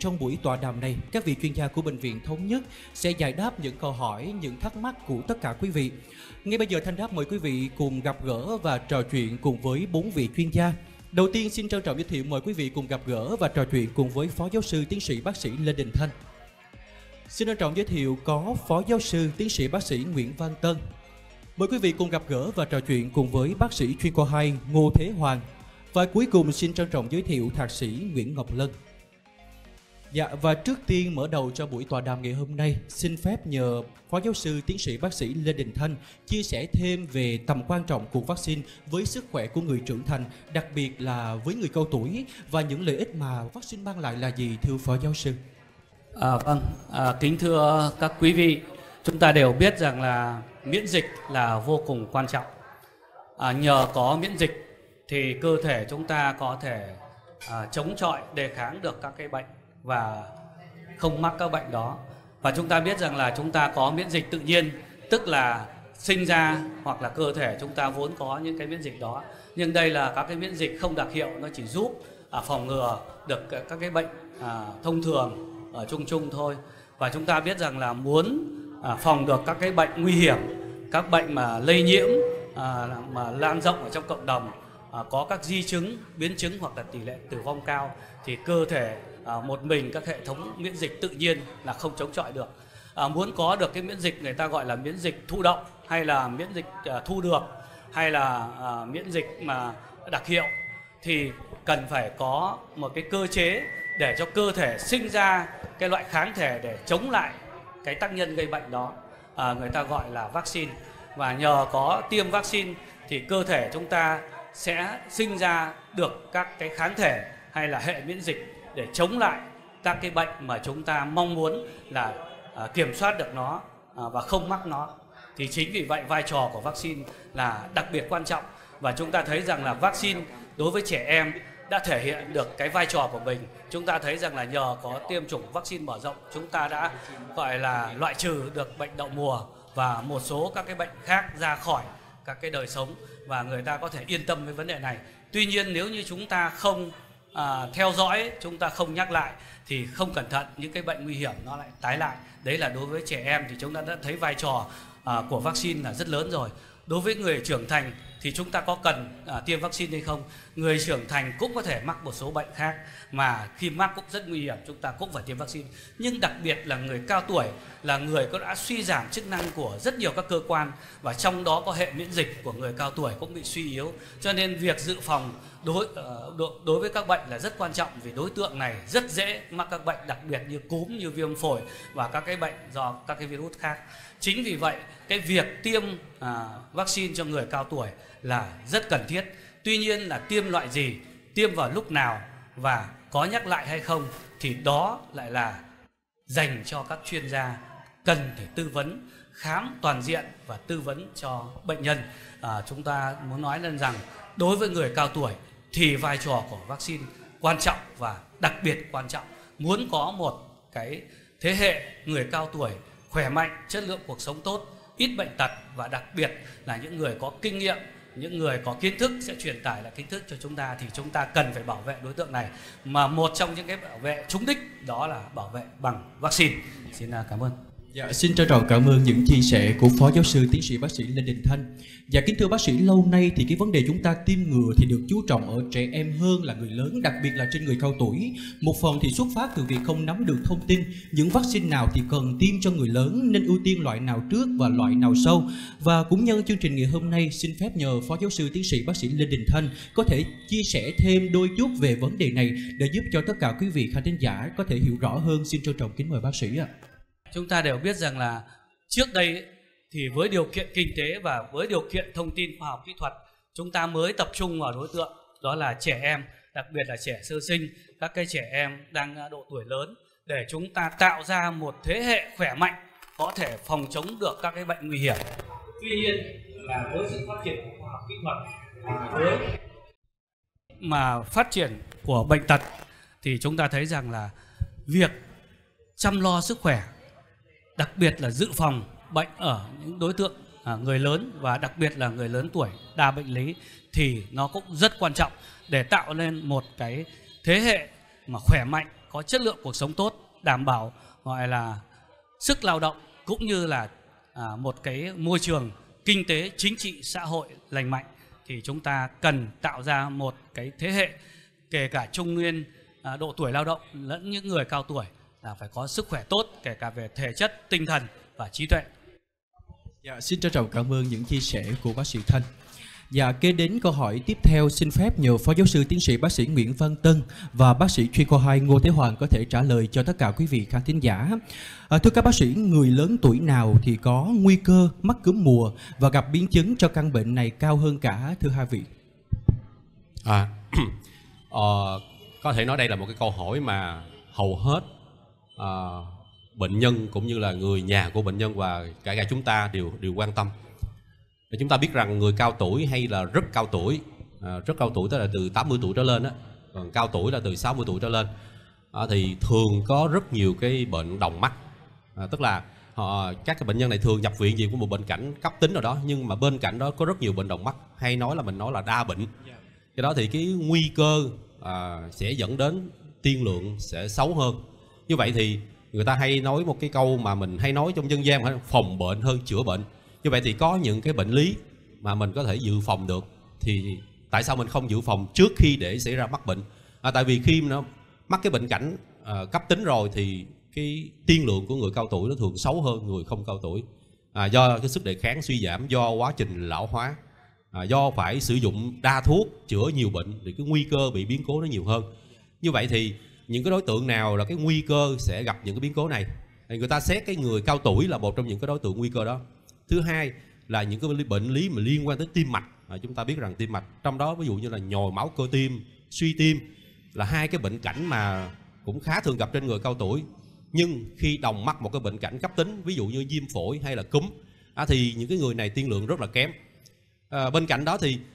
trong buổi tọa đàm này, các vị chuyên gia của Bệnh viện Thống Nhất sẽ giải đáp những câu hỏi, những thắc mắc của tất cả quý vị. Ngay bây giờ Thanh Đáp mời quý vị cùng gặp gỡ và trò chuyện cùng với 4 vị chuyên gia. Đầu tiên xin trân trọng giới thiệu mời quý vị cùng gặp gỡ và trò chuyện cùng với Phó Giáo sư Tiến sĩ Bác sĩ Lê Đình Thanh. Xin trân trọng giới thiệu có Phó Giáo sư Tiến sĩ Bác sĩ Nguyễn Văn Tân. Mời quý vị cùng gặp gỡ và trò chuyện cùng với bác sĩ chuyên khoa 2 Ngô Thế Hoàng. Và cuối cùng xin trân trọng giới thiệu Thạc sĩ Nguyễn Ngọc Lân. Dạ, và trước tiên mở đầu cho buổi tọa đàm ngày hôm nay, xin phép nhờ Phó Giáo sư Tiến sĩ Bác sĩ Lê Đình Thanh chia sẻ thêm về tầm quan trọng của vaccine với sức khỏe của người trưởng thành, đặc biệt là với người cao tuổi, và những lợi ích mà vaccine mang lại là gì, thưa Phó Giáo sư? Kính thưa các quý vị, chúng ta đều biết rằng là miễn dịch là vô cùng quan trọng. Nhờ có miễn dịch thì cơ thể chúng ta có thể chống chọi, đề kháng được các cái bệnh và không mắc các bệnh đó. Và chúng ta biết rằng là chúng ta có miễn dịch tự nhiên, tức là sinh ra hoặc là cơ thể chúng ta vốn có những cái miễn dịch đó. Nhưng đây là các cái miễn dịch không đặc hiệu, nó chỉ giúp phòng ngừa được các cái bệnh thông thường ở chung thôi. Và chúng ta biết rằng là muốn phòng được các cái bệnh nguy hiểm, các bệnh mà lây nhiễm, mà lan rộng ở trong cộng đồng, có các di chứng, biến chứng hoặc là tỷ lệ tử vong cao, thì cơ thể một mình các hệ thống miễn dịch tự nhiên là không chống chọi được. Muốn có được cái miễn dịch người ta gọi là miễn dịch thụ động, hay là miễn dịch thu được, hay là miễn dịch mà đặc hiệu, thì cần phải có một cái cơ chế để cho cơ thể sinh ra cái loại kháng thể để chống lại cái tác nhân gây bệnh đó, người ta gọi là vaccine. Và nhờ có tiêm vaccine thì cơ thể chúng ta sẽ sinh ra được các cái kháng thể hay là hệ miễn dịch để chống lại các cái bệnh mà chúng ta mong muốn là kiểm soát được nó và không mắc nó. Thì chính vì vậy vai trò của vaccine là đặc biệt quan trọng. Và chúng ta thấy rằng là vaccine đối với trẻ em đã thể hiện được cái vai trò của mình. Chúng ta thấy rằng là nhờ có tiêm chủng vaccine mở rộng, chúng ta đã gọi là loại trừ được bệnh đậu mùa và một số các cái bệnh khác ra khỏi các cái đời sống, và người ta có thể yên tâm với vấn đề này. Tuy nhiên nếu như chúng ta không theo dõi, chúng ta không nhắc lại thì không cẩn thận những cái bệnh nguy hiểm nó lại tái lại. Đấy là đối với trẻ em thì chúng ta đã thấy vai trò của vaccine là rất lớn rồi. Đối với người trưởng thành thì chúng ta có cần tiêm vaccine hay không? Người trưởng thành cũng có thể mắc một số bệnh khác mà khi mắc cũng rất nguy hiểm, chúng ta cũng phải tiêm vaccine. Nhưng đặc biệt là người cao tuổi là người có đã suy giảm chức năng của rất nhiều các cơ quan, và trong đó có hệ miễn dịch của người cao tuổi cũng bị suy yếu. Cho nên việc dự phòng đối với các bệnh là rất quan trọng, vì đối tượng này rất dễ mắc các bệnh, đặc biệt như cúm, như viêm phổi và các cái bệnh do các cái virus khác. Chính vì vậy cái việc tiêm vaccine cho người cao tuổi là rất cần thiết. Tuy nhiên là tiêm loại gì, tiêm vào lúc nào và có nhắc lại hay không thì đó lại là dành cho các chuyên gia cần phải tư vấn, khám toàn diện và tư vấn cho bệnh nhân. Chúng ta muốn nói lên rằng đối với người cao tuổi thì vai trò của vaccine quan trọng và đặc biệt quan trọng. Muốn có một cái thế hệ người cao tuổi khỏe mạnh, chất lượng cuộc sống tốt, ít bệnh tật, và đặc biệt là những người có kinh nghiệm, những người có kiến thức sẽ truyền tải lại kiến thức cho chúng ta, thì chúng ta cần phải bảo vệ đối tượng này. Mà một trong những cái bảo vệ trúng đích đó là bảo vệ bằng vaccine. Xin cảm ơn. Dạ, xin trân trọng cảm ơn những chia sẻ của Phó Giáo sư Tiến sĩ Bác sĩ Lê Đình Thanh. Dạ, kính thưa bác sĩ, lâu nay thì cái vấn đề chúng ta tiêm ngừa thì được chú trọng ở trẻ em hơn là người lớn, đặc biệt là trên người cao tuổi. Một phần thì xuất phát từ việc không nắm được thông tin những vaccine nào thì cần tiêm cho người lớn, nên ưu tiên loại nào trước và loại nào sau. Và cũng nhân chương trình ngày hôm nay, xin phép nhờ Phó Giáo sư Tiến sĩ Bác sĩ Lê Đình Thanh có thể chia sẻ thêm đôi chút về vấn đề này để giúp cho tất cả quý vị khán thính giả có thể hiểu rõ hơn. Xin trân trọng kính mời bác sĩ ạ. Chúng ta đều biết rằng là trước đây thì với điều kiện kinh tế và với điều kiện thông tin khoa học kỹ thuật, chúng ta mới tập trung vào đối tượng đó là trẻ em, đặc biệt là trẻ sơ sinh, các cái trẻ em đang độ tuổi lớn, để chúng ta tạo ra một thế hệ khỏe mạnh có thể phòng chống được các cái bệnh nguy hiểm. Tuy nhiên là với sự phát triển của khoa học kỹ thuật, với mà phát triển của bệnh tật, thì chúng ta thấy rằng là việc chăm lo sức khỏe, đặc biệt là dự phòng bệnh ở những đối tượng người lớn và đặc biệt là người lớn tuổi đa bệnh lý, thì nó cũng rất quan trọng để tạo nên một cái thế hệ mà khỏe mạnh, có chất lượng cuộc sống tốt, đảm bảo gọi là sức lao động cũng như là một cái môi trường kinh tế, chính trị, xã hội lành mạnh, thì chúng ta cần tạo ra một cái thế hệ kể cả trung niên, độ tuổi lao động lẫn những người cao tuổi là phải có sức khỏe tốt, kể cả về thể chất, tinh thần và trí tuệ. Dạ, xin trân trọng cảm ơn những chia sẻ của bác sĩ Thanh. Dạ, kế đến câu hỏi tiếp theo, xin phép nhờ Phó Giáo sư Tiến sĩ bác sĩ Nguyễn Văn Tân và bác sĩ chuyên khoa 2 Ngô Thế Hoàng có thể trả lời cho tất cả quý vị khán thính giả. Thưa các bác sĩ, người lớn tuổi nào thì có nguy cơ mắc cúm mùa và gặp biến chứng cho căn bệnh này cao hơn cả, thưa hai vị? Có thể nói đây là một cái câu hỏi mà hầu hết bệnh nhân cũng như là người nhà của bệnh nhân và cả chúng ta đều quan tâm. Chúng ta biết rằng người cao tuổi hay là rất cao tuổi tức là từ 80 tuổi trở lên á, còn cao tuổi là từ 60 tuổi trở lên, thì thường có rất nhiều cái bệnh đồng mắt. Tức là các cái bệnh nhân này thường nhập viện vì có một bệnh cảnh cấp tính nào đó, nhưng mà bên cạnh đó có rất nhiều bệnh đồng mắt, hay mình nói là đa bệnh. Cái đó thì cái nguy cơ sẽ dẫn đến tiên lượng sẽ xấu hơn. Như vậy thì người ta hay nói một cái câu mà mình hay nói trong dân gian, phòng bệnh hơn chữa bệnh. Như vậy thì có những cái bệnh lý mà mình có thể dự phòng được, thì tại sao mình không dự phòng trước khi để xảy ra mắc bệnh? Tại vì khi nó mắc cái bệnh cảnh cấp tính rồi thì cái tiên lượng của người cao tuổi nó thường xấu hơn người không cao tuổi, do cái sức đề kháng suy giảm, do quá trình lão hóa, do phải sử dụng đa thuốc chữa nhiều bệnh thì cái nguy cơ bị biến cố nó nhiều hơn. Như vậy thì những cái đối tượng nào là cái nguy cơ sẽ gặp những cái biến cố này, thì người ta xét cái người cao tuổi là một trong những cái đối tượng nguy cơ đó. Thứ hai là những cái bệnh lý mà liên quan tới tim mạch. Chúng ta biết rằng tim mạch, trong đó ví dụ như là nhồi máu cơ tim, suy tim là hai cái bệnh cảnh mà cũng khá thường gặp trên người cao tuổi. Nhưng khi đồng mắc một cái bệnh cảnh cấp tính, ví dụ như viêm phổi hay là cúm, thì những cái người này tiên lượng rất là kém. Bên cạnh đó thì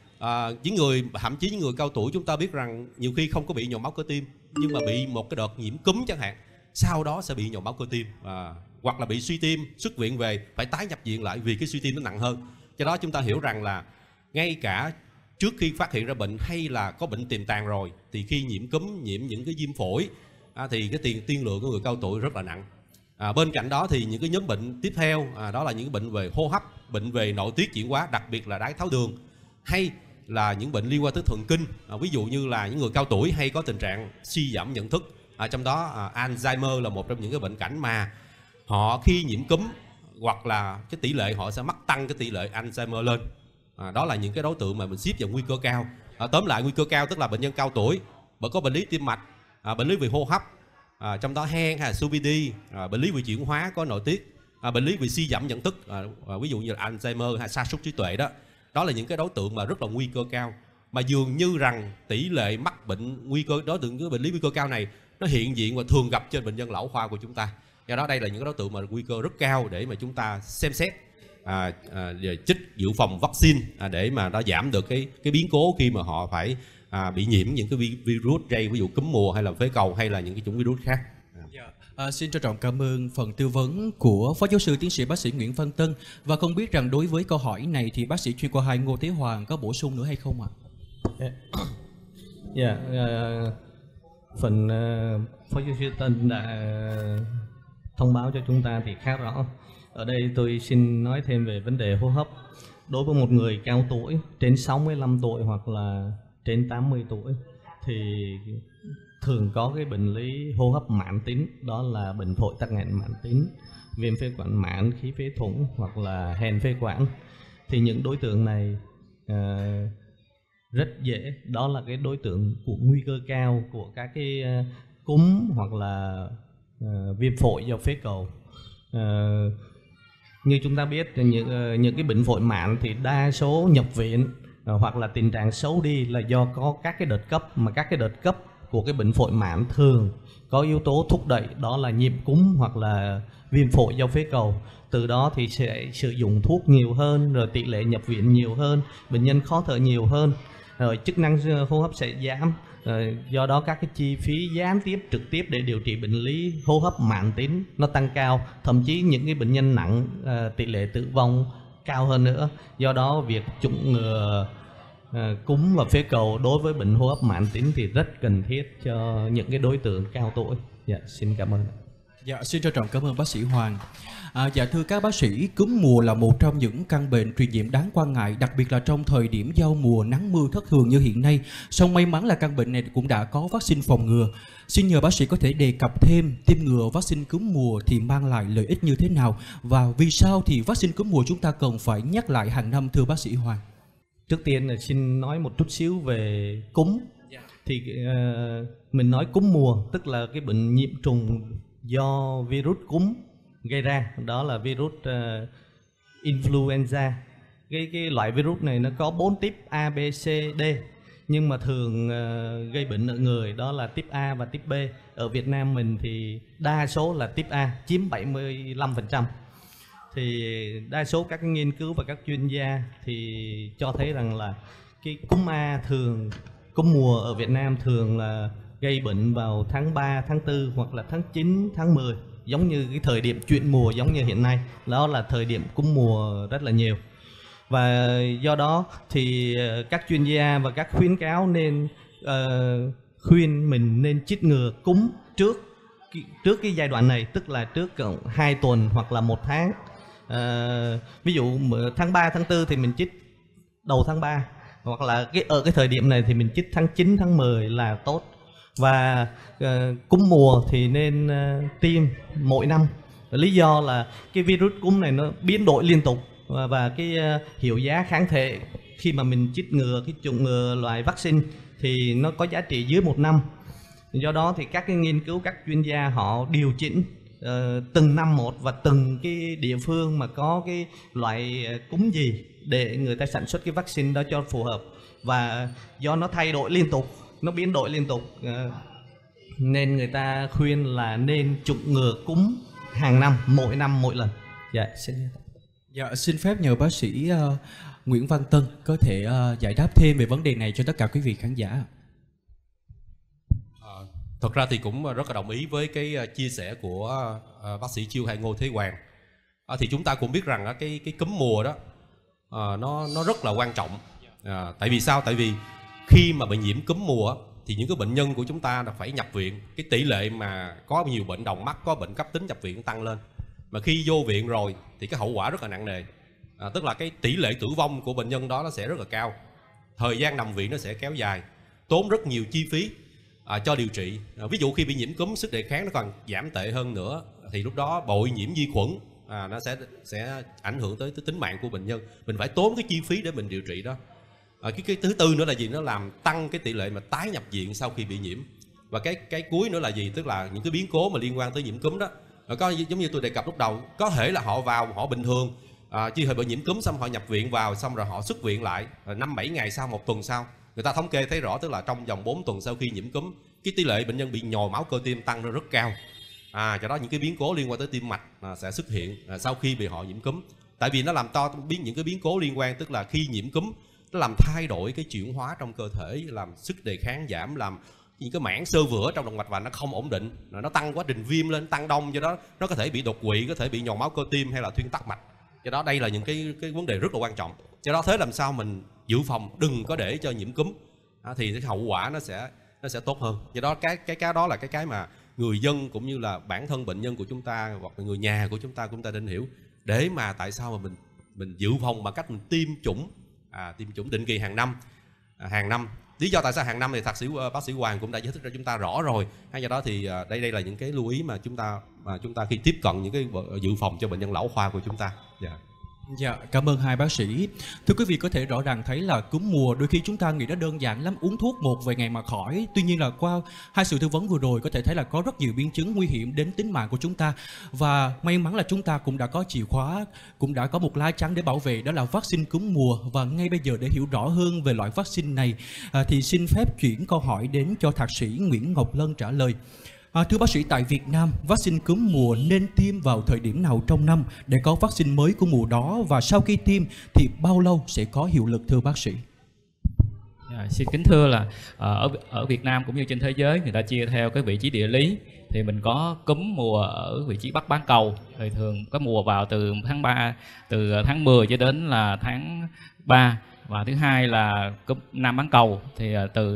thậm chí những người cao tuổi chúng ta biết rằng nhiều khi không có bị nhồi máu cơ tim, nhưng mà bị một cái đợt nhiễm cúm chẳng hạn, sau đó sẽ bị nhồi máu cơ tim, hoặc là bị suy tim, xuất viện về phải tái nhập viện lại vì cái suy tim nó nặng hơn. Do đó chúng ta hiểu rằng là ngay cả trước khi phát hiện ra bệnh hay là có bệnh tiềm tàng rồi, thì khi nhiễm cúm, nhiễm những cái viêm phổi, thì cái tiên lượng của người cao tuổi rất là nặng. Bên cạnh đó thì những cái nhóm bệnh tiếp theo, đó là những bệnh về hô hấp, bệnh về nội tiết chuyển hóa, đặc biệt là đái tháo đường, hay là những bệnh liên quan tới thần kinh. Ví dụ như là những người cao tuổi hay có tình trạng suy giảm nhận thức, trong đó Alzheimer là một trong những cái bệnh cảnh mà họ khi nhiễm cúm hoặc là cái tỷ lệ họ sẽ mắc tăng cái tỷ lệ Alzheimer lên. Đó là những cái đối tượng mà mình xếp vào nguy cơ cao. Tóm lại, nguy cơ cao tức là bệnh nhân cao tuổi bởi có bệnh lý tim mạch, bệnh lý về hô hấp, trong đó hen hay COPD, bệnh lý về chuyển hóa có nội tiết, bệnh lý về suy giảm nhận thức, ví dụ như là Alzheimer hay sa sút trí tuệ đó. Đó là những cái đối tượng mà rất là nguy cơ cao, mà dường như rằng tỷ lệ mắc bệnh nguy cơ đối tượng với bệnh lý nguy cơ cao này nó hiện diện và thường gặp trên bệnh nhân lão khoa của chúng ta. Do đó đây là những cái đối tượng mà nguy cơ rất cao để mà chúng ta xem xét chích dự phòng vaccine, để mà nó giảm được cái biến cố khi mà họ phải bị nhiễm những cái virus gây, ví dụ cúm mùa hay là phế cầu hay là những cái chủng virus khác. Xin trân trọng cảm ơn phần tư vấn của Phó Giáo sư Tiến sĩ bác sĩ Nguyễn Văn Tân. Và không biết rằng đối với câu hỏi này thì bác sĩ chuyên khoa 2 Ngô Thế Hoàng có bổ sung nữa hay không ạ? Phần Phó Giáo sư Tân đã thông báo cho chúng ta thì khá rõ. Ở đây tôi xin nói thêm về vấn đề hô hấp. Đối với một người cao tuổi, trên 65 tuổi hoặc là trên 80 tuổi thì thường có cái bệnh lý hô hấp mãn tính, đó là bệnh phổi tắc nghẽn mãn tính, viêm phế quản mãn, khí phế thủng hoặc là hèn phế quản. Thì những đối tượng này rất dễ, đó là cái đối tượng của nguy cơ cao của các cái cúm hoặc là viêm phổi do phế cầu. Như chúng ta biết, những cái bệnh phổi mãn thì đa số nhập viện hoặc là tình trạng xấu đi là do có các cái đợt cấp, mà các cái đợt cấp của cái bệnh phổi mãn thường có yếu tố thúc đẩy, đó là nhiễm cúm hoặc là viêm phổi do phế cầu. Từ đó thì sẽ sử dụng thuốc nhiều hơn, rồi tỷ lệ nhập viện nhiều hơn, bệnh nhân khó thở nhiều hơn, rồi chức năng hô hấp sẽ giảm. Do đó các cái chi phí gián tiếp, trực tiếp để điều trị bệnh lý hô hấp mãn tính nó tăng cao, thậm chí những cái bệnh nhân nặng tỷ lệ tử vong cao hơn nữa. Do đó việc chủng ngừa cúm và phế cầu đối với bệnh hô hấp mãn tính thì rất cần thiết cho những cái đối tượng cao tuổi. Dạ, xin cảm ơn. Dạ, xin trân trọng cảm ơn bác sĩ Hoàng. Dạ thưa các bác sĩ, cúm mùa là một trong những căn bệnh truyền nhiễm đáng quan ngại, đặc biệt là trong thời điểm giao mùa nắng mưa thất thường như hiện nay. Song may mắn là căn bệnh này cũng đã có vaccine phòng ngừa. Xin nhờ bác sĩ có thể đề cập thêm tiêm ngừa vaccine cúm mùa thì mang lại lợi ích như thế nào, và vì sao thì vaccine cúm mùa chúng ta cần phải nhắc lại hàng năm, thưa bác sĩ Hoàng? Trước tiên là xin nói một chút xíu về cúm. Thì mình nói cúm mùa tức là cái bệnh nhiễm trùng do virus cúm gây ra, đó là virus influenza. Cái loại virus này nó có 4 type A, B, C, D, nhưng mà thường gây bệnh ở người đó là type A và type B. Ở Việt Nam mình thì đa số là type A, chiếm 75%. Thì đa số các nghiên cứu và các chuyên gia thì cho thấy rằng là cái cúm A cúm mùa ở Việt Nam thường là gây bệnh vào tháng 3, tháng 4 hoặc là tháng 9, tháng 10, giống như cái thời điểm chuyển mùa giống như hiện nay, đó là thời điểm cúm mùa rất là nhiều. Và do đó thì các chuyên gia và các khuyến cáo nên khuyên mình nên chích ngừa cúm trước cái giai đoạn này, tức là trước 2 tuần hoặc là 1 tháng. Ví dụ tháng 3, tháng 4 thì mình chích đầu tháng 3, hoặc là ở cái thời điểm này thì mình chích tháng 9, tháng 10 là tốt. Và cúm mùa thì nên tiêm mỗi năm. Lý do là cái virus cúm này nó biến đổi liên tục, và cái hiệu giá kháng thể khi mà mình chích ngừa cái chủng ngừa loại vaccine thì nó có giá trị dưới 1 năm. Do đó thì các cái nghiên cứu, các chuyên gia họ điều chỉnh từng năm một, và từng cái địa phương mà có cái loại cúm gì để người ta sản xuất cái vaccine đó cho phù hợp. Và do nó thay đổi liên tục, nó biến đổi liên tục, nên người ta khuyên là nên chủng ngừa cúm hàng năm, mỗi lần. Dạ, xin phép nhờ bác sĩ Nguyễn Văn Tân có thể giải đáp thêm về vấn đề này cho tất cả quý vị khán giả. Thật ra thì cũng rất là đồng ý với cái chia sẻ của bác sĩ Chiêu hay Ngô Thế Hoàng. Thì chúng ta cũng biết rằng cái cúm mùa đó nó rất là quan trọng. Tại vì sao? Tại vì khi mà bị nhiễm cúm mùa thì những cái bệnh nhân của chúng ta phải nhập viện. Cái tỷ lệ mà có nhiều bệnh đồng mắc, có bệnh cấp tính nhập viện tăng lên. Mà khi vô viện rồi thì cái hậu quả rất là nặng nề. Tức là cái tỷ lệ tử vong của bệnh nhân đó nó sẽ rất là cao. Thời gian nằm viện nó sẽ kéo dài, tốn rất nhiều chi phí cho điều trị. Ví dụ khi bị nhiễm cúm, sức đề kháng nó còn giảm tệ hơn nữa, thì lúc đó bội nhiễm vi khuẩn nó sẽ ảnh hưởng tới tính mạng của bệnh nhân. Mình phải tốn cái chi phí để mình điều trị đó. Cái thứ tư nữa là gì? Nó làm tăng cái tỷ lệ mà tái nhập viện sau khi bị nhiễm. Và cái cuối nữa là gì? Tức là những cái biến cố mà liên quan tới nhiễm cúm đó. Có giống như tôi đề cập lúc đầu, có thể là họ vào họ bình thường, chỉ hơi bị nhiễm cúm xong họ nhập viện vào, xong rồi họ xuất viện lại 5-7 ngày sau, 1 tuần sau. Người ta thống kê thấy rõ, tức là trong vòng 4 tuần sau khi nhiễm cúm, cái tỷ lệ bệnh nhân bị nhồi máu cơ tim tăng lên rất cao. Do đó những cái biến cố liên quan tới tim mạch sẽ xuất hiện sau khi bị họ nhiễm cúm. Tại vì nó làm to những cái biến cố liên quan, tức là khi nhiễm cúm nó làm thay đổi cái chuyển hóa trong cơ thể, làm sức đề kháng giảm, làm những cái mảng xơ vữa trong động mạch vành nó không ổn định, nó tăng quá trình viêm lên, tăng đông, do đó nó có thể bị đột quỵ, có thể bị nhồi máu cơ tim hay là thuyên tắc mạch. Do đó đây là những cái vấn đề rất là quan trọng. Do đó thế làm sao mình dự phòng đừng có để cho nhiễm cúm thì cái hậu quả nó sẽ tốt hơn. Do đó cái đó là cái mà người dân cũng như là bản thân bệnh nhân của chúng ta hoặc là người nhà của chúng ta nên hiểu, để mà tại sao mà mình dự phòng bằng cách mình tiêm chủng định kỳ hàng năm. Lý do tại sao hàng năm thì bác sĩ Hoàng cũng đã giải thích cho chúng ta rõ rồi. Do đó thì đây là những cái lưu ý mà chúng ta khi tiếp cận những cái dự phòng cho bệnh nhân lão khoa của chúng ta. Dạ, cảm ơn hai bác sĩ. Thưa quý vị, có thể rõ ràng thấy là cúm mùa đôi khi chúng ta nghĩ nó đơn giản lắm, uống thuốc một vài ngày mà khỏi. Tuy nhiên là qua hai sự tư vấn vừa rồi có thể thấy là có rất nhiều biến chứng nguy hiểm đến tính mạng của chúng ta. Và may mắn là chúng ta cũng đã có chìa khóa, cũng đã có một lá chắn để bảo vệ, đó là vaccine cúm mùa. Và ngay bây giờ để hiểu rõ hơn về loại vaccine này thì xin phép chuyển câu hỏi đến cho thạc sĩ Nguyễn Ngọc Lân trả lời. Thưa bác sĩ, tại Việt Nam, vaccine cúm mùa nên tiêm vào thời điểm nào trong năm để có vaccine mới của mùa đó, và sau khi tiêm thì bao lâu sẽ có hiệu lực, thưa bác sĩ? Xin kính thưa là ở Việt Nam cũng như trên thế giới người ta chia theo cái vị trí địa lý. Thì mình có cúm mùa ở vị trí Bắc bán cầu, thì thường có mùa vào từ tháng 10 cho đến là tháng 3. và thứ hai là cúm Nam bán cầu thì từ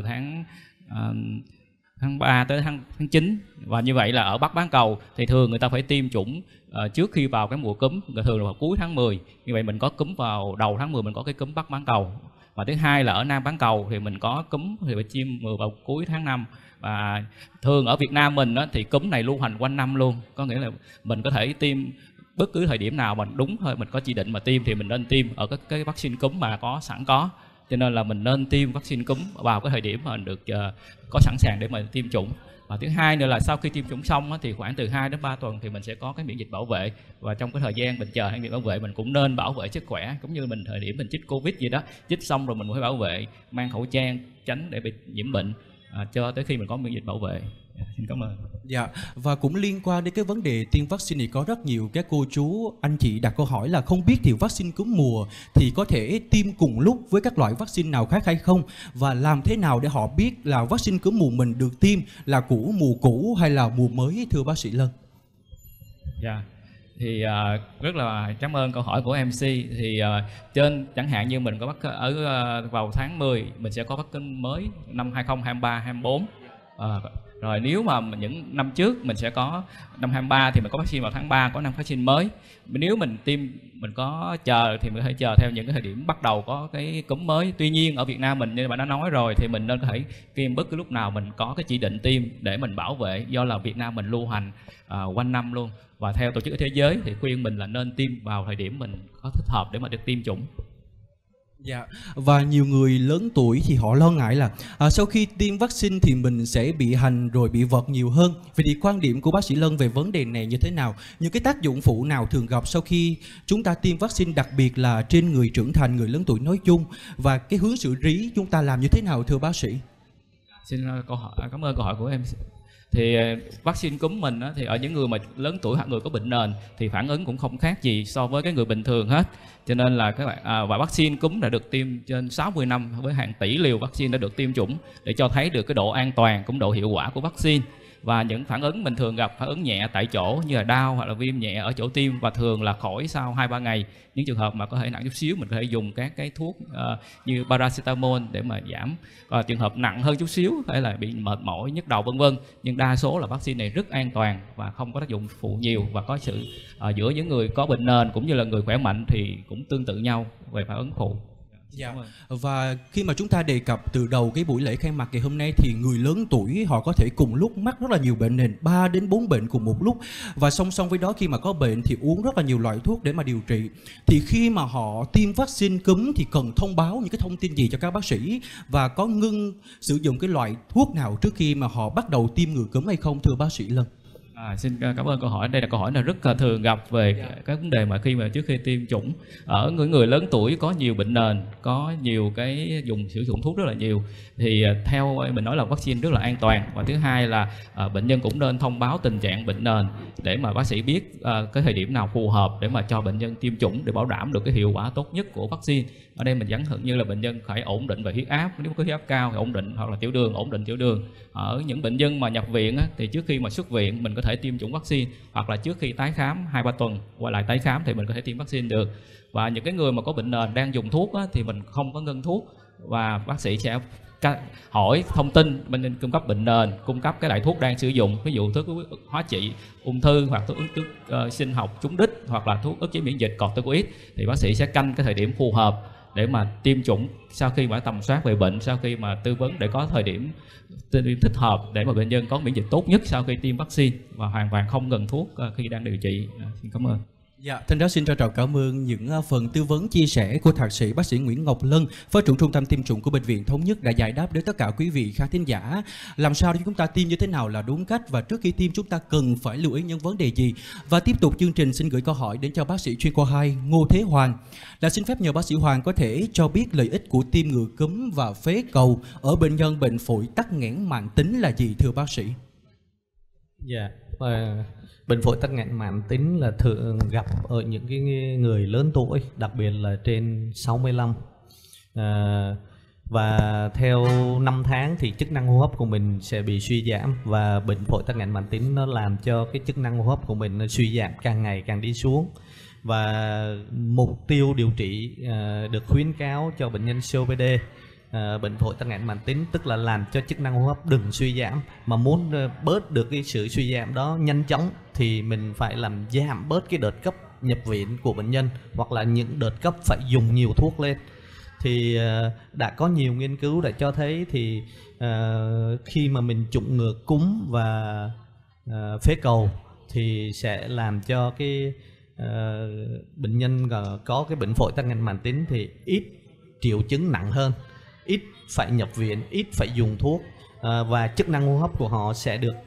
tháng 3 tới tháng 9, và như vậy là ở Bắc bán cầu thì thường người ta phải tiêm chủng trước khi vào cái mùa cúm, thường là vào cuối tháng 10. Như vậy mình có cúm vào đầu tháng 10, mình có cái cúm Bắc bán cầu. Và thứ hai là ở Nam bán cầu thì mình có cúm thì phải tiêm vào cuối tháng 5. Và thường ở Việt Nam mình thì cúm này lưu hành quanh năm luôn, có nghĩa là mình có thể tiêm bất cứ thời điểm nào mà đúng thôi, mình có chỉ định mà tiêm thì mình nên tiêm ở cái vaccine cúm mà có sẵn có. Cho nên là mình nên tiêm vaccine cúm vào cái thời điểm mà được có sẵn sàng để mà tiêm chủng. Và thứ hai nữa là sau khi tiêm chủng xong thì khoảng từ 2 đến 3 tuần thì mình sẽ có cái miễn dịch bảo vệ, và trong cái thời gian mình chờ miễn dịch bảo vệ mình cũng nên bảo vệ sức khỏe, cũng như mình thời điểm mình chích Covid gì đó, chích xong rồi mình phải bảo vệ, mang khẩu trang tránh để bị nhiễm bệnh cho tới khi mình có miễn dịch bảo vệ. Xin cảm ơn. Dạ, và cũng liên quan đến cái vấn đề tiêm vaccine thì có rất nhiều các cô chú, anh chị đặt câu hỏi là không biết thì vaccine cúm mùa thì có thể tiêm cùng lúc với các loại vaccine nào khác hay không, và làm thế nào để họ biết là vaccine cúm mùa mình được tiêm là của mùa cũ hay là mùa mới, thưa bác sĩ Lân? Dạ, thì rất là cảm ơn câu hỏi của MC. Thì trên chẳng hạn như mình có bắt vào tháng 10 mình sẽ có vaccine mới năm 2023, 24. Rồi nếu mà những năm trước mình sẽ có năm 23 thì mình có vaccine vào tháng 3 có năm vaccine mới. Nếu mình tiêm mình có chờ thì mình có thể chờ theo những cái thời điểm bắt đầu có cái cúm mới. Tuy nhiên ở Việt Nam mình như bạn đã nói rồi thì mình nên có thể tiêm bất cứ lúc nào mình có cái chỉ định tiêm để mình bảo vệ, do là Việt Nam mình lưu hành quanh năm luôn. Và theo Tổ chức Y tế Thế giới thì khuyên mình là nên tiêm vào thời điểm mình có thích hợp để mà được tiêm chủng. Dạ, và nhiều người lớn tuổi thì họ lo ngại là sau khi tiêm vaccine thì mình sẽ bị hành rồi bị vật nhiều hơn. Vậy thì quan điểm của bác sĩ Lân về vấn đề này như thế nào? Những cái tác dụng phụ nào thường gặp sau khi chúng ta tiêm vaccine, đặc biệt là trên người trưởng thành, người lớn tuổi nói chung, và cái hướng xử lý chúng ta làm như thế nào thưa bác sĩ? Xin cảm ơn câu hỏi của em. Thì vaccine cúm mình thì ở những người mà lớn tuổi hoặc người có bệnh nền thì phản ứng cũng không khác gì so với cái người bình thường hết. Cho nên là các bạn và vaccine cúm đã được tiêm trên 60 năm với hàng tỷ liều vaccine đã được tiêm chủng để cho thấy được cái độ an toàn cũng độ hiệu quả của vaccine. Và những phản ứng mình thường gặp phản ứng nhẹ tại chỗ như là đau hoặc là viêm nhẹ ở chỗ tiêm, và thường là khỏi sau 2-3 ngày. Những trường hợp mà có thể nặng chút xíu mình có thể dùng các cái thuốc như paracetamol để mà giảm. Và trường hợp nặng hơn chút xíu hay là bị mệt mỏi, nhức đầu vân vân. Nhưng đa số là vaccine này rất an toàn và không có tác dụng phụ nhiều, và có sự giữa những người có bệnh nền cũng như là người khỏe mạnh thì cũng tương tự nhau về phản ứng phụ. Dạ. Và khi mà chúng ta đề cập từ đầu cái buổi lễ khai mạc ngày hôm nay thì người lớn tuổi họ có thể cùng lúc mắc rất là nhiều bệnh nền, 3 đến 4 bệnh cùng một lúc, và song song với đó khi mà có bệnh thì uống rất là nhiều loại thuốc để mà điều trị. Thì khi mà họ tiêm vaccine cúm thì cần thông báo những cái thông tin gì cho các bác sĩ, và có ngưng sử dụng cái loại thuốc nào trước khi mà họ bắt đầu tiêm ngừa cúm hay không thưa bác sĩ Lân? Xin cảm ơn câu hỏi. Đây là câu hỏi là rất là thường gặp về các vấn đề mà khi mà trước khi tiêm chủng ở người lớn tuổi có nhiều bệnh nền, có nhiều cái sử dụng thuốc rất là nhiều, thì theo mình nói là vaccine rất là an toàn. Và thứ hai là bệnh nhân cũng nên thông báo tình trạng bệnh nền để mà bác sĩ biết cái thời điểm nào phù hợp để mà cho bệnh nhân tiêm chủng để bảo đảm được cái hiệu quả tốt nhất của vaccine. Ở đây mình dẫn thử như là bệnh nhân phải ổn định về huyết áp, nếu có huyết áp cao thì ổn định, hoặc là tiểu đường ổn định tiểu đường. Ở những bệnh nhân mà nhập viện thì trước khi mà xuất viện mình có thể tiêm chủng vaccine, hoặc là trước khi tái khám 2-3 tuần quay lại tái khám thì mình có thể tiêm vaccine được. Và những cái người mà có bệnh nền đang dùng thuốc thì mình không có ngưng thuốc, và bác sĩ sẽ hỏi thông tin bên nên cung cấp bệnh nền, cung cấp cái loại thuốc đang sử dụng, ví dụ thuốc hóa trị ung thư hoặc thuốc sinh học trúng đích, hoặc là thuốc ức chế miễn dịch corticoid, thì bác sĩ sẽ canh cái thời điểm phù hợp để mà tiêm chủng sau khi mà tầm soát về bệnh, sau khi mà tư vấn để có thời điểm thích hợp để mà bệnh nhân có miễn dịch tốt nhất sau khi tiêm vaccine, và hoàn toàn không ngừng thuốc khi đang điều trị. Xin cảm ơn. Dạ, Thanh Giáo xin trân trọng cảm ơn những phần tư vấn chia sẻ của thạc sĩ bác sĩ Nguyễn Ngọc Lân, phó trưởng trung tâm tiêm chủng của Bệnh viện Thống nhất, đã giải đáp đến tất cả quý vị khán thính giả làm sao để chúng ta tiêm như thế nào là đúng cách, và trước khi tiêm chúng ta cần phải lưu ý những vấn đề gì. Và tiếp tục chương trình xin gửi câu hỏi đến cho bác sĩ chuyên khoa 2 Ngô Thế Hoàng. Là xin phép nhờ bác sĩ Hoàng có thể cho biết lợi ích của tiêm ngừa cúm và phế cầu ở bệnh nhân bệnh phổi tắc nghẽn mãn tính là gì thưa bác sĩ? Dạ, bệnh phổi tắc nghẽn mãn tính là thường gặp ở những cái người lớn tuổi, đặc biệt là trên 65. Và theo 5 tháng thì chức năng hô hấp của mình sẽ bị suy giảm, và bệnh phổi tắc nghẽn mãn tính nó làm cho cái chức năng hô hấp của mình nó suy giảm, càng ngày càng đi xuống. và mục tiêu điều trị được khuyến cáo cho bệnh nhân COPD, bệnh phổi tắc nghẽn mãn tính, tức là làm cho chức năng hô hấp đừng suy giảm, mà muốn bớt được cái sự suy giảm đó nhanh chóng thì mình phải làm giảm bớt cái đợt cấp nhập viện của bệnh nhân, hoặc là những đợt cấp phải dùng nhiều thuốc lên. Thì đã có nhiều nghiên cứu đã cho thấy thì khi mà mình chủng ngừa cúm và phế cầu thì sẽ làm cho cái bệnh nhân có cái bệnh phổi tắc nghẽn mãn tính thì ít triệu chứng nặng hơn, ít phải nhập viện, ít phải dùng thuốc, và chức năng hô hấp của họ sẽ được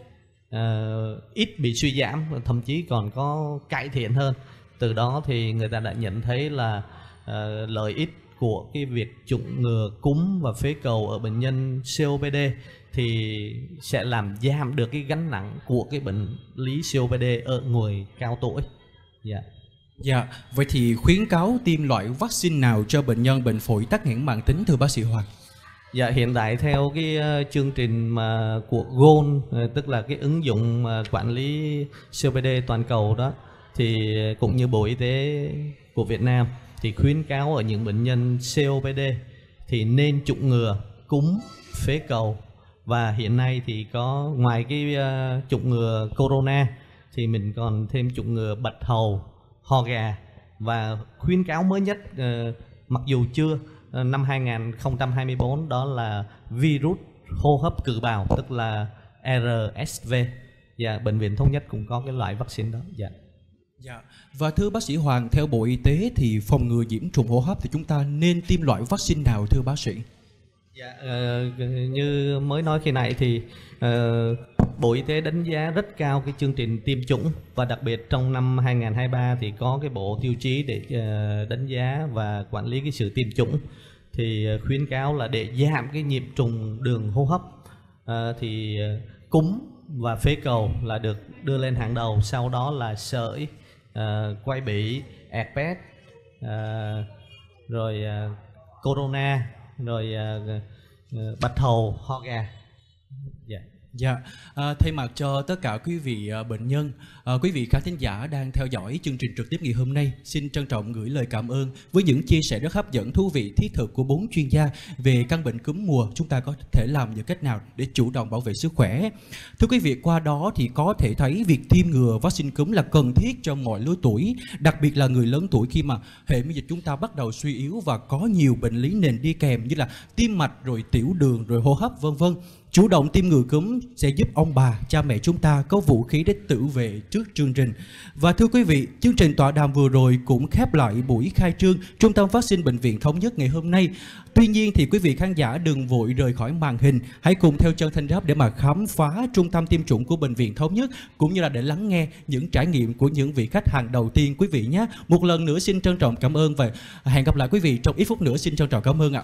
ít bị suy giảm, thậm chí còn có cải thiện hơn. Từ đó thì người ta đã nhận thấy là lợi ích của cái việc chủng ngừa cúm và phế cầu ở bệnh nhân COPD thì sẽ làm giảm được cái gánh nặng của cái bệnh lý COPD ở người cao tuổi. Dạ, vậy thì khuyến cáo tiêm loại vaccine nào cho bệnh nhân bệnh phổi tắc nghẽn mãn tính thưa bác sĩ Hoàng? Dạ, hiện tại theo cái chương trình mà của GOL, tức là cái ứng dụng quản lý COPD toàn cầu đó, thì cũng như Bộ Y tế của Việt Nam thì khuyến cáo ở những bệnh nhân COPD thì nên chủng ngừa cúm, phế cầu, và hiện nay thì có ngoài cái chủng ngừa corona thì mình còn thêm chủng ngừa bạch hầu, ho gà, và khuyến cáo mới nhất mặc dù chưa năm 2024 đó là virus hô hấp cự bào, tức là RSV. Và bệnh viện Thống Nhất cũng có cái loại vaccine đó. Dạ. Và thưa bác sĩ Hoàng, theo Bộ Y tế thì phòng ngừa nhiễm trùng hô hấp thì chúng ta nên tiêm loại vaccine nào thưa bác sĩ? Dạ, như mới nói khi nãy thì Bộ Y tế đánh giá rất cao cái chương trình tiêm chủng, và đặc biệt trong năm 2023 thì có cái bộ tiêu chí để đánh giá và quản lý cái sự tiêm chủng. Thì khuyến cáo là để giảm cái nhiễm trùng đường hô hấp thì cúm và phế cầu là được đưa lên hàng đầu, sau đó là sởi, quai bị, herpes, rồi corona, rồi bạch hầu, ho gà. Dạ, thay mặt cho tất cả quý vị bệnh nhân, quý vị khán thính giả đang theo dõi chương trình trực tiếp ngày hôm nay, xin trân trọng gửi lời cảm ơn với những chia sẻ rất hấp dẫn, thú vị, thiết thực của 4 chuyên gia về căn bệnh cúm mùa. Chúng ta có thể làm những cách nào để chủ động bảo vệ sức khỏe. Thưa quý vị, qua đó thì có thể thấy việc tiêm ngừa vaccine cúm là cần thiết cho mọi lứa tuổi, đặc biệt là người lớn tuổi, khi mà hệ miễn dịch chúng ta bắt đầu suy yếu và có nhiều bệnh lý nền đi kèm như là tim mạch, rồi tiểu đường, rồi hô hấp vân vân. Chủ động tiêm ngừa cúm sẽ giúp ông bà, cha mẹ chúng ta có vũ khí để tự vệ trước chương trình. Và thưa quý vị, chương trình tọa đàm vừa rồi cũng khép lại buổi khai trương Trung tâm Vaccine Bệnh viện Thống Nhất ngày hôm nay. Tuy nhiên thì quý vị khán giả đừng vội rời khỏi màn hình, hãy cùng theo chân Thanh Giáp để mà khám phá trung tâm tiêm chủng của Bệnh viện Thống Nhất, cũng như là để lắng nghe những trải nghiệm của những vị khách hàng đầu tiên quý vị nhé. Một lần nữa xin trân trọng cảm ơn và hẹn gặp lại quý vị trong ít phút nữa. Xin trân trọng cảm ơn ạ.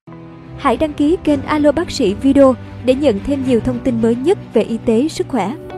Hãy đăng ký kênh Alo Bác sĩ Video để nhận thêm nhiều thông tin mới nhất về y tế, sức khỏe.